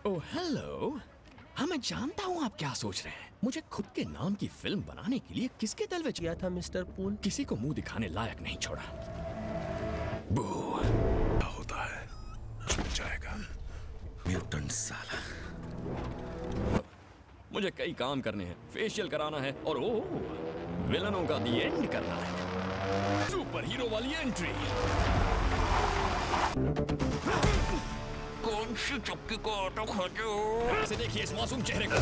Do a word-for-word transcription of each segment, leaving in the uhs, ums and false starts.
Oh hello. हाँ मैं जानता हूँ आप क्या सोच रहे हैं। मुझे खुद के नाम की फिल्म बनाने के लिए किसके दलवे किया था मिस्टर पूल? किसी को मुंह दिखाने लायक नहीं छोड़ा। बू क्या होता है? छूट जाएगा। म्यूटेंट साला। मुझे कई काम करने हैं, फेशियल कराना है और ओ विलनों का दी एंड करना है। सुपर हीरो वाली एंट्री। कौन सी चक्की को आटा खाते हो? ऐसे देखिए इस मासूम चेहरे को।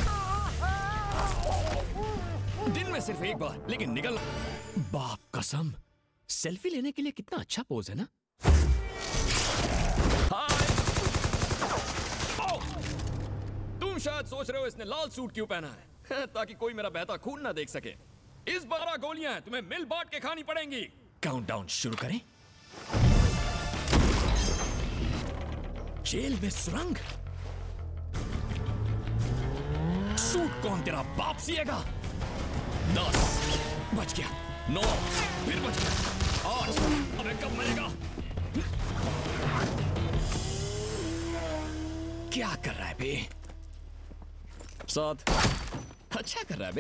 दिन में सिर्फ एक बार, लेकिन निकल। बाप कसम, सेल्फी लेने के लिए कितना अच्छा पोज है ना। हाय। तुम शायद सोच रहे हो इसने लाल सूट क्यों पहना है, ताकि कोई मेरा बहता खून ना देख सके। इस बारह गोलियां हैं, तुम्हें मिल बांट के खानी पड़ेंगी। काउंटडाउन शुरू करें। जेल में सुरंग। सूट कौन तेरा बाप सिएगा? दस बच गया, नौ फिर बच गया, आठ। अबे कब मरेगा? क्या कर रहा है बे? सात। अच्छा कर रहा है बे।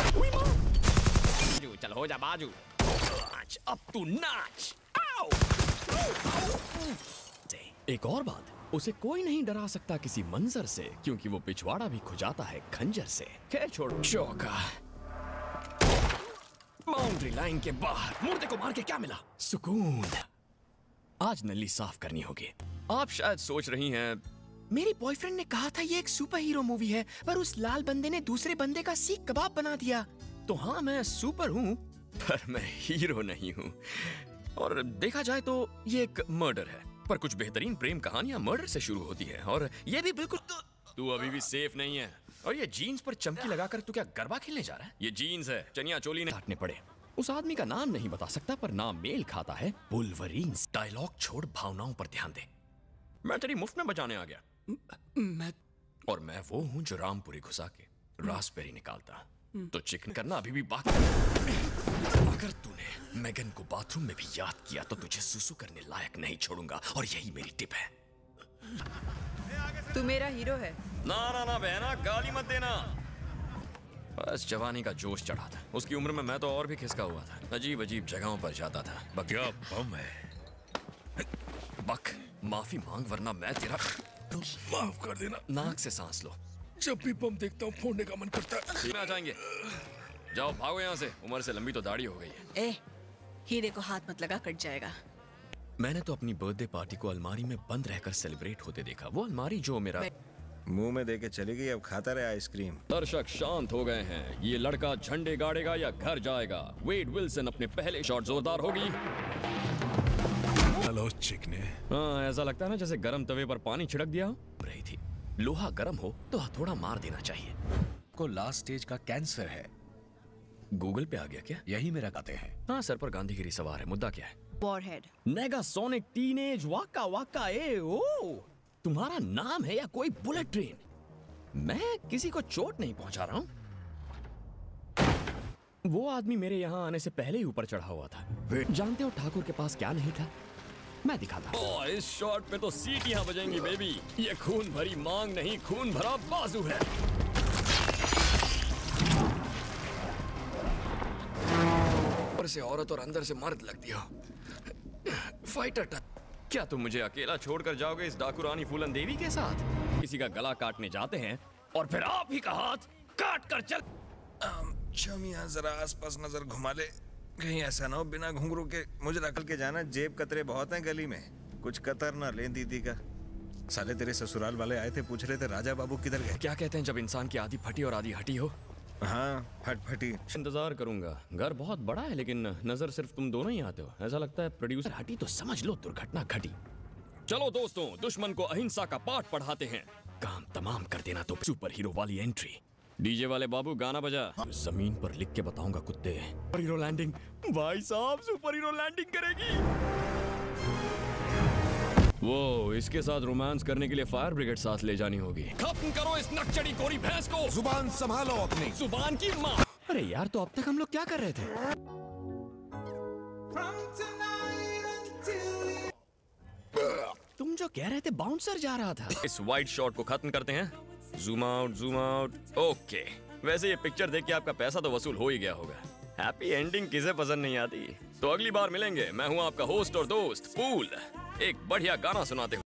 बाजू चल, हो जा बाजू। अब तू नाच। आओ। एक और बात, उसे कोई नहीं डरा सकता किसी मंजर से, क्योंकि वो पिछवाड़ा भी खुजाता है खंजर से। खैर छोड़ो। चौका। बाउंड्री लाइन के बाहर मुर्दे को मार के क्या मिला? सुकून। आज नली साफ करनी होगी। आप शायद सोच रही हैं, मेरी बॉयफ्रेंड ने कहा था ये एक सुपर हीरो मूवी है, पर उस लाल बंदे ने दूसरे बंदे का सीख कबाब बना दिया। तो हाँ, मैं सुपर हूँ, पर मैं हीरो नहीं हूँ। और देखा जाए तो ये एक मर्डर है, पर कुछ बेहतरीन प्रेम कहानियां मर्डर से शुरू होती है, और ये भी बिल्कुल। तू अभी भी सेफ नहीं है। और ये जीन्स पर चमकी लगाकर तू क्या गरबा खेलने जा रहा है? ये जीन्स है, चनिया चोली ने काटने पड़े। उस आदमी का नाम नहीं बता सकता, पर नाम मेल खाता है वुल्वरीन। डायलॉग छोड़, भावनाओं पर ध्यान दे। मैं तेरी मुफ्त में बचाने आ गया। मैं और मैं वो हूं जो रामपुरी घुसा के रास्पबेरी निकालता। तो चिकन करना अभी भी बाकी। अगर तूने मेगन को बाथरूम में भी याद किया तो तुझे सुसु करने लायक नहीं छोड़ूंगा, और यही मेरी टिप है। तू मेरा हीरो है। ना ना ना बहना, गाली मत देना। बस जवानी का जोश चढ़ा था। उसकी उम्र में मैं तो और भी खिसका हुआ था, अजीब अजीब जगहों पर जाता था। क्या बम है? बक, माफी मांग वरना मैं तेरा। माफ कर देना। नाक से सांस लो। जब भी बम देखता हूँ फोड़ने का मन करता है। में आ जाएंगे। जाओ भागो यहाँ से, उम्र से लंबी तो दाढ़ी हो गई है। ए, हीरे को हाथ मत लगा, कट जाएगा। मैंने तो अपनी बर्थडे पार्टी को अलमारी में बंद रहकर सेलिब्रेट होते देखा। वो अलमारी जो मेरा मुंह में देके चली गई, अब खाता रहे आइसक्रीम। दर्शक शांत हो गए हैं। ये लड़का झंडे गाड़ेगा या घर जाएगा? वेड विल्सन अपने पहले शॉट जोरदार होगी। हेलो चिकने। हाँ, ऐसा लगता है ना जैसे गरम तवे पर पानी छिड़क दिया हो। रही थी। लोहा गरम हो तो हथौड़ा मार देना चाहिए। को लास्ट स्टेज का कैंसर है। गूगल पे आ गया क्या? यही मेरा कहते हैं। हाँ, सर पर गांधीगिरी सवार है। मुद्दा क्या है? वॉरहेड। नेगासोनिक टीनेज वाका वाका ए ओ। तुम्हारा नाम है या कोई बुलेट ट्रेन? मैं किसी को चोट नहीं पहुंचा रहा हूं। वो आदमी मेरे यहाँ आने से पहले ही ऊपर चढ़ा हुआ था। जानते हो ठाकुर के पास क्या नहीं था? मैं दिखाता। ओ, इस शॉट पे तो सीटियां बजेंगी बेबी। ये खून भरी मांग नहीं, खून भरा बाजू है। ऊपर से औरत और अंदर से मर्द लगती हो। Fighter touch. क्या तुम मुझे अकेला छोड़कर जाओगे इस डाकू रानी फूलन देवी के साथ? किसी का गला काटने जाते हैं और फिर आप ही का हाथ काट कर चल। शमिया जरा आसपास नजर घुमा ले, कहीं ऐसा ना हो बिना घुंघरू के मुझे रखल के जाना। जेब कतरे बहुत हैं गली में, कुछ कतर ना ले दीदी का। साले तेरे ससुराल वाले आए थे, पूछ रहे थे राजा बाबू किधर गए। क्या कहते हैं जब इंसान की आधी फटी और आधी हटी हो? हाँ, फट फटी। इंतजार करूंगा। घर बहुत बड़ा है, लेकिन नजर सिर्फ तुम दोनों ही आते हो। ऐसा लगता है प्रोड्यूसर हटी तो समझ लो दुर्घटना घटी। चलो दोस्तों, दुश्मन को अहिंसा का पाठ पढ़ाते हैं। काम तमाम कर देना तो सुपर हीरो वाली एंट्री। डीजे वाले बाबू गाना बजा। जमीन पर लिख के बताऊंगा कुत्ते। Super hero landing. भाई साहब, सुपर हीरो लैंडिंग करेगी। वो इसके साथ रोमांस करने के लिए फायर ब्रिगेड साथ ले जानी होगी। खत्म करो इस नकचड़ी कोरी भैंस को। जुबान संभालो अपनी। जुबान की माँ। अरे यार, तो अब तक हम लोग क्या कर रहे थे? तुम जो कह रहे थे बाउंसर जा रहा था। इस वाइड शॉट को खत्म करते हैं। Zoom out, zoom out. Okay, वैसे ये पिक्चर देख के आपका पैसा तो वसूल हो ही गया होगा। हैप्पी एंडिंग किसे पसंद नहीं आती। तो अगली बार मिलेंगे। मैं हूँ आपका होस्ट और दोस्त पूल, एक बढ़िया गाना सुनाते हुए।